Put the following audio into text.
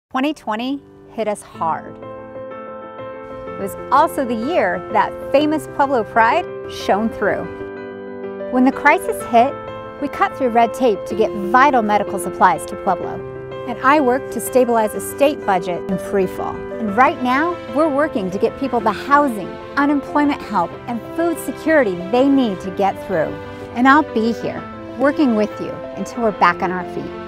2020 hit us hard. It was also the year that famous Pueblo pride shone through. When the crisis hit, we cut through red tape to get vital medical supplies to Pueblo. And I worked to stabilize a state budget in free fall. And right now, we're working to get people the housing, unemployment help, and food security they need to get through. And I'll be here, working with you until we're back on our feet.